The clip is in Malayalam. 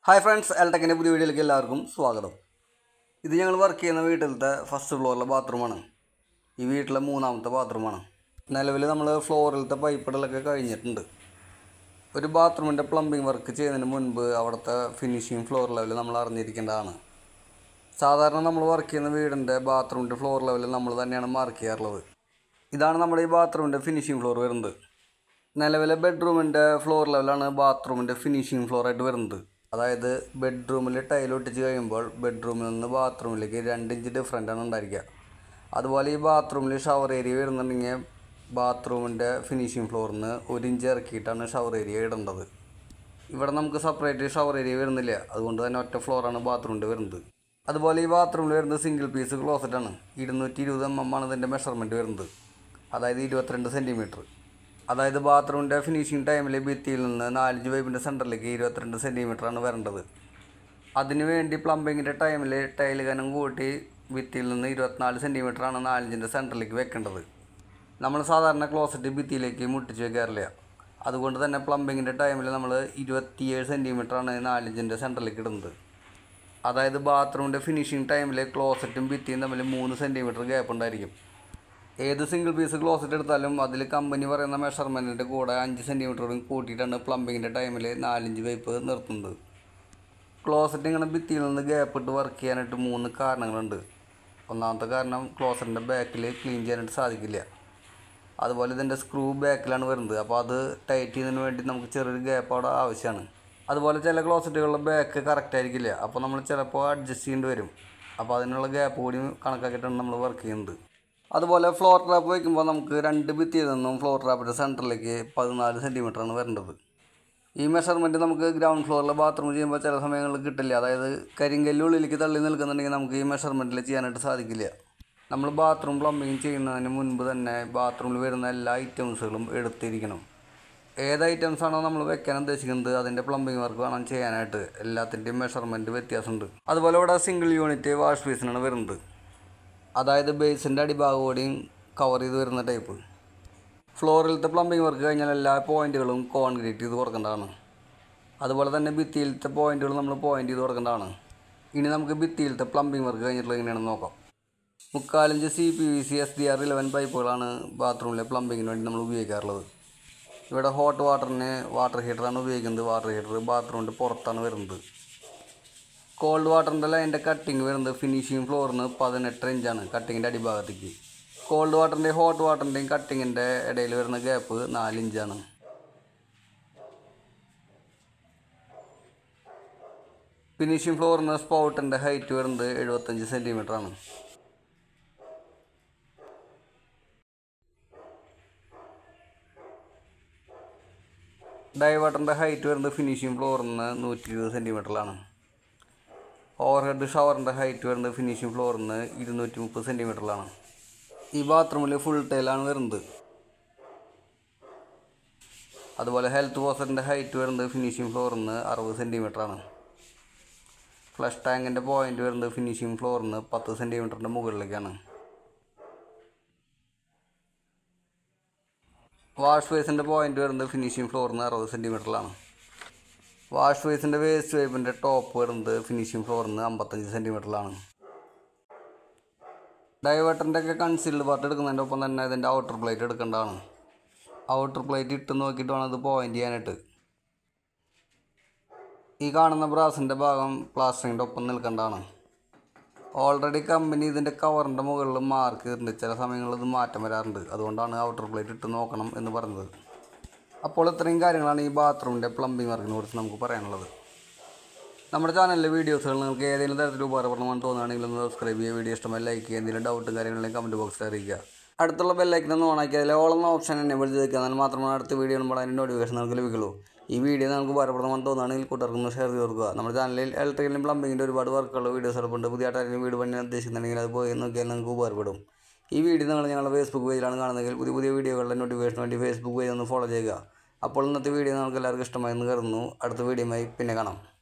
ഹായ് ഫ്രണ്ട്സ്, എൽടെക്കിൻ്റെ പുതിയ വീഡിയോയിലേക്ക് എല്ലാവർക്കും സ്വാഗതം. ഇത് ഞങ്ങൾ വർക്ക് ചെയ്യുന്ന വീട്ടിലത്തെ ഫസ്റ്റ് ഫ്ലോറിലെ ബാത്റൂമാണ്. ഈ വീട്ടിലെ മൂന്നാമത്തെ ബാത്റൂമാണ്. നിലവിൽ നമ്മൾ ഫ്ലോറിലത്തെ പൈപ്പിടലൊക്കെ കഴിഞ്ഞിട്ടുണ്ട്. ഒരു ബാത്റൂമിൻ്റെ പ്ലംബിംഗ് വർക്ക് ചെയ്യുന്നതിന് മുൻപ് അവിടുത്തെ ഫിനിഷിങ് ഫ്ലോർ ലെവൽ നമ്മൾ അറിഞ്ഞിരിക്കേണ്ടതാണ്. സാധാരണ നമ്മൾ വർക്ക് ചെയ്യുന്ന വീടിൻ്റെ ബാത്റൂമിൻ്റെ ഫ്ലോർ ലെവൽ നമ്മൾ തന്നെയാണ് മാർക്ക് ചെയ്യാറുള്ളത്. ഇതാണ് നമ്മുടെ ഈ ബാത്റൂമിൻ്റെ ഫിനിഷിങ് ഫ്ലോർ വരുന്നത്. നിലവിലെ ബെഡ്റൂമിൻ്റെ ഫ്ലോർ ലെവലാണ് ബാത്റൂമിൻ്റെ ഫിനിഷിങ് ഫ്ലോറായിട്ട് വരുന്നത്. അതായത് ബെഡ്റൂമിൽ ടൈൽ ഒട്ടിച്ച് കഴിയുമ്പോൾ ബെഡ്റൂമിൽ നിന്ന് ബാത്റൂമിലേക്ക് 2 ഇഞ്ച് ഡിഫറൻ്റാണ് ഉണ്ടായിരിക്കുക. അതുപോലെ ഈ ബാത്റൂമിൽ ഷവർ ഏരിയ വരുന്നുണ്ടെങ്കിൽ ബാത്റൂമിൻ്റെ ഫിനിഷിങ് ഫ്ലോറിൽ നിന്ന് 1 ഇഞ്ച് ഇറക്കിയിട്ടാണ് ഷവർ ഏരിയ ഇടേണ്ടത്. ഇവിടെ നമുക്ക് സെപ്പറേറ്റ് ഷവർ ഏരിയ വരുന്നില്ല, അതുകൊണ്ട് തന്നെ ഒറ്റ ഫ്ലോറാണ് ബാത്റൂമിൻ്റെ വരുന്നത്. അതുപോലെ ഈ ബാത്റൂമിൽ വരുന്നത് സിംഗിൾ പീസ് ക്ലോസറ്റാണ്. 220 mm ആണ് ഇതിൻ്റെ മെഷർമെൻറ്റ് വരുന്നത്, അതായത് 22 സെൻറ്റിമീറ്റർ. അതായത് ബാത്റൂമിൻ്റെ ഫിനിഷിംഗ് ടൈമിൽ ഭിത്തിയിൽ നിന്ന് 4 ഇഞ്ച് പൈപ്പിൻ്റെ സെൻറ്ററിലേക്ക് 22 സെൻറ്റിമീറ്ററാണ് വരേണ്ടത്. അതിനുവേണ്ടി പ്ലംബിങ്ങിൻ്റെ ടൈമിൽ ടൈൽ കനം കൂട്ടി ഭിത്തിയിൽ നിന്ന് 24 സെൻറ്റിമീറ്ററാണ് 4 ഇഞ്ചിൻ്റെ സെൻറ്ററിലേക്ക് വെക്കേണ്ടത്. നമ്മൾ സാധാരണ ക്ലോസറ്റ് ഭിത്തിയിലേക്ക് മുട്ടിച്ച് വയ്ക്കാറില്ല. അതുകൊണ്ട് തന്നെ പ്ലംബിങ്ങിൻ്റെ ടൈമിൽ നമ്മൾ 27 സെൻറ്റിമീറ്ററാണ് 4 ഇഞ്ചിൻ്റെ സെൻറ്ററിലേക്ക് ഇടുന്നത്. അതായത് ബാത്റൂമിൻ്റെ ഫിനിഷിംഗ് ടൈമിൽ ക്ലോസറ്റും ഭിത്തിയും തമ്മിൽ 3 സെൻറ്റിമീറ്റർ ഗ്യാപ്പ് ഉണ്ടായിരിക്കും. ഏത് സിംഗിൾ പീസ് ക്ലോസറ്റ് എടുത്താലും അതിൽ കമ്പനി പറയുന്ന മെഷർമെൻറ്റിൻ്റെ കൂടെ 5 സെൻറ്റിമീറ്ററും കൂട്ടിയിട്ടാണ് പ്ലംബിങ്ങിൻ്റെ ടൈമിൽ 4 ഇഞ്ച് പൈപ്പ് നിർത്തുന്നത്. ക്ലോസറ്റ് ഇങ്ങനെ ഭിത്തിയിൽ നിന്ന് ഗ്യാപ്പ് ഇട്ട് വർക്ക് ചെയ്യാനായിട്ട് 3 കാരണങ്ങളുണ്ട്. ഒന്നാമത്തെ കാരണം ക്ലോസറ്റിൻ്റെ ബാക്കിൽ ക്ലീൻ ചെയ്യാനായിട്ട് സാധിക്കില്ല. അതുപോലെ ഇതിൻ്റെ സ്ക്രൂ ബാക്കിലാണ് വരുന്നത്, അപ്പോൾ അത് ടൈറ്റ് ചെയ്യുന്നതിന് വേണ്ടി നമുക്ക് ചെറിയൊരു ഗ്യാപ്പ് അവിടെ ആവശ്യമാണ്. അതുപോലെ ചില ക്ലോസറ്റുകളുടെ ബാക്ക് കറക്റ്റ് ആയിരിക്കില്ല, അപ്പോൾ നമ്മൾ ചിലപ്പോൾ അഡ്ജസ്റ്റ് ചെയ്യേണ്ടി വരും. അപ്പോൾ അതിനുള്ള ഗ്യാപ്പ് കൂടി കണക്കാക്കിയിട്ടാണ് നമ്മൾ വർക്ക് ചെയ്യുന്നത്. അതുപോലെ ഫ്ലോർ ട്രാപ്പ് വയ്ക്കുമ്പോൾ നമുക്ക് 2 ഭിത്തിയിൽ നിന്നും ഫ്ലോർ ട്രാപ്പിൻ്റെ സെൻറ്ററിലേക്ക് 14 സെൻറ്റിമീറ്ററാണ് വരേണ്ടത്. ഈ മെഷർമെൻറ്റ് നമുക്ക് ഗ്രൗണ്ട് ഫ്ലോറിലെ ബാത്റൂം ചെയ്യുമ്പോൾ ചില സമയങ്ങളിൽ കിട്ടില്ല. അതായത് കരിങ്കല്ലുള്ളിലേക്ക് തള്ളി നിൽക്കുന്നുണ്ടെങ്കിൽ നമുക്ക് ഈ മെഷർമെൻറ്റിൽ ചെയ്യാനായിട്ട് സാധിക്കില്ല. നമ്മൾ ബാത്റൂം പ്ലംബിങ് ചെയ്യുന്നതിന് മുൻപ് തന്നെ ബാത്റൂമിൽ വരുന്ന എല്ലാ ഐറ്റംസുകളും എടുത്തിരിക്കണം. ഏത് ഐറ്റംസാണോ നമ്മൾ വെക്കാൻ ഉദ്ദേശിക്കുന്നത് അതിൻ്റെ പ്ലംബിങ് വർക്ക് വേണം ചെയ്യാനായിട്ട്. എല്ലാത്തിൻ്റെയും മെഷർമെൻറ്റ് വ്യത്യാസമുണ്ട്. അതുപോലെ ഇവിടെ സിംഗിൾ യൂണിറ്റ് വാഷ് ബേസിനാണ് വരുന്നത്. അതായത് ബേസിൻ്റെ അടിഭാഗം കൂടിയും കവർ ചെയ്ത് വരുന്ന ടൈപ്പ്. ഫ്ലോറിലത്തെ പ്ലംബിംഗ് വർക്ക് കഴിഞ്ഞാൽ എല്ലാ പോയിൻറ്റുകളും കോൺക്രീറ്റ് ചെയ്ത് കൊടുക്കേണ്ടതാണ്. അതുപോലെ തന്നെ ഭിത്തിയിലത്തെ പോയിൻറ്റുകൾ നമ്മൾ പോയിൻ്റ് ചെയ്ത് കൊടുക്കേണ്ടതാണ്. ഇനി നമുക്ക് ഭിത്തിയിലത്തെ പ്ലംബിംഗ് വർക്ക് കഴിഞ്ഞിട്ടുള്ളത് എങ്ങനെയാണെന്ന് നോക്കാം. 3/4 ഇഞ്ച് CPVC SDR11 പൈപ്പുകളാണ് ബാത്റൂമിലെ പ്ലംബിങ്ങിന് വേണ്ടി നമ്മൾ ഉപയോഗിക്കാറുള്ളത്. ഇവിടെ ഹോട്ട് വാട്ടറിന് വാട്ടർ ഹീറ്ററാണ് ഉപയോഗിക്കുന്നത്. വാട്ടർ ഹീറ്റർ ബാത്റൂമിൻ്റെ പുറത്താണ് വരുന്നത്. കോൾഡ് വാട്ടറിൻ്റെ ലൈൻ്റെ കട്ടിങ് വരുന്നത് ഫിനിഷിംഗ് ഫ്ലോറിന് 18 ഇഞ്ചാണ് കട്ടിങ്ങിൻ്റെ അടിഭാഗത്തേക്ക്. കോൾഡ് വാട്ടറിൻ്റെയും ഹോട്ട് വാട്ടറിൻ്റെയും കട്ടിങ്ങിൻ്റെ ഇടയിൽ വരുന്ന ഗ്യാപ്പ് 4 ഇഞ്ചാണ്. ഫിനിഷിംഗ് ഫ്ലോറിന് സ്പൗട്ടിൻ്റെ ഹൈറ്റ് വരുന്നത് 75 സെൻറ്റിമീറ്ററാണ്. ഡൈവേർട്ടറിൻ്റെ ഹൈറ്റ് വരുന്നത് ഫിനിഷിംഗ് ഫ്ലോറിന് 120 സെൻറ്റിമീറ്ററിലാണ്. ഓവർഹെഡ് ഷവറിൻ്റെ ഹൈറ്റ് വരുന്നത് ഫിനിഷിംഗ് ഫ്ലോറിൽ നിന്ന് 230 സെൻറ്റിമീറ്ററിലാണ്. ഈ ബാത്റൂമിൽ ഫുൾ ടൈലാണ് വരുന്നത്. അതുപോലെ ഹെൽത്ത് വാഷറിൻ്റെ ഹൈറ്റ് വരുന്നത് ഫിനിഷിംഗ് ഫ്ലോറിൽ നിന്ന് 60 സെൻറ്റിമീറ്ററാണ്. ഫ്ലഷ് ടാങ്കിൻ്റെ പോയിൻ്റ് വരുന്നത് ഫിനിഷിംഗ് ഫ്ലോറിൽ നിന്ന് 10 സെൻറ്റിമീറ്ററിൻ്റെ മുകളിലേക്കാണ്. വാഷ് ബേസിൻ്റെ പോയിൻ്റ് വരുന്നത് ഫിനിഷിംഗ് ഫ്ലോറിൽ നിന്ന് 60 സെൻറ്റിമീറ്ററിലാണ്. വാഷ് ബേസിൻ്റെ വേസ്റ്റ് പൈപ്പിൻ്റെ ടോപ്പ് വരുന്നത് ഫിനിഷിംഗ് ഫ്ലോറിൽ നിന്ന് 55 സെൻറ്റിമീറ്ററിലാണ്. ഡൈവേർട്ടറിൻ്റെ ഒക്കെ കൺസീൽഡ് പാർട്ട് എടുക്കുന്നതിൻ്റെ ഒപ്പം തന്നെ ഇതിൻ്റെ ഔട്ടർ പ്ലേറ്റ് എടുക്കേണ്ടതാണ്. ഔട്ടർ പ്ലേറ്റ് ഇട്ട് നോക്കിയിട്ട് വേണം അത് പോയിൻ്റ് ചെയ്യാനായിട്ട്. ഈ കാണുന്ന ബ്രാസിൻ്റെ ഭാഗം പ്ലാസ്റ്ററിങ്ങിൻ്റെ ഒപ്പം നിൽക്കേണ്ടതാണ്. ഓൾറെഡി കമ്പനി ഇതിൻ്റെ കവറിൻ്റെ മുകളിൽ മാർക്ക് ചെയ്തിട്ടുണ്ട്. ചില സമയങ്ങളിൽ ഇത് മാറ്റം വരാറുണ്ട്, അതുകൊണ്ടാണ് ഔട്ടർ പ്ലേറ്റ് ഇട്ട് നോക്കണം എന്ന് പറഞ്ഞത്. അപ്പോൾ ഇത്രയും കാര്യങ്ങളാണ് ഈ ബാത്റൂമിൻ്റെ പ്ലംബിംഗ് വർക്കിനെ കുറിച്ച് നമുക്ക് പറയാനുള്ളത്. നമ്മുടെ ചാനലിലെ വീഡിയോസുകൾ നിങ്ങൾക്ക് ഏതെങ്കിലും തരത്തിൽ ഉപകാരപ്രദമാണെന്ന് തോന്നുകയാണെങ്കിൽ ഒന്ന് സബ്സ്ക്രൈബ് ചെയ്യുക. വീഡിയോ ഇഷ്ടമായി ലൈക്ക് ചെയ്യുക. എന്തെങ്കിലും ഡൗട്ടും കാര്യങ്ങളും കമൻറ്റ് ബോക്സിൽ അറിയിക്കുക. അടുത്തുള്ള ബെല്ലൈക്കനൊന്ന് ഓണാക്കി അതിൽ ഓളെന്ന ഓപ്ഷൻ എന്നെ വിളിച്ച് വയ്ക്കുക. എന്നാൽ മാത്രമാണ് അടുത്ത വീഡിയോ നമ്മൾ അതിൻ്റെ നോട്ടിഫിക്കേഷൻ നമുക്ക് ലഭിക്കുള്ളൂ. ഈ വീഡിയോ നമുക്ക് ഉപകാരപ്രദമാണെന്ന് തോന്നുകയാണെങ്കിൽ കൂട്ടുകാർക്കൊന്ന് ഷെയർ ചെയ്ത് കൊടുക്കുക. നമ്മുടെ ചാനലിൽ ഇലക്ട്രിക്കലും പ്ലംബിങ്ങിൻ്റെ ഒരുപാട് വർക്കുള്ള വീഡിയോസ് എടുപ്പുണ്ട്. പുതിയതായിട്ട് വീട് പണി ഉദ്ദേശിക്കുന്നുണ്ടെങ്കിൽ അത് പോയി നോക്കിയാൽ നിങ്ങൾക്ക് ഉപകാരപ്പെടും. ഈ വീഡിയോ നിങ്ങൾ ഞങ്ങളുടെ ഫേസ്ബുക്ക് പേജിലാണ് കാണുന്നതെങ്കിൽ പുതിയ വീഡിയോകളുടെ നോട്ടിഫിക്കേഷൻ വേണ്ടി ഫേസ്ബുക്ക് പേജ് ഒന്ന് ഫോളോ ചെയ്യുക. അപ്പോൾ ഇന്നത്തെ വീഡിയോ നമുക്ക് എല്ലാവർക്കും ഇഷ്ടമായെന്ന് കരുതുന്നു. അടുത്ത വീഡിയോയുമായി പിന്നെ കാണാം.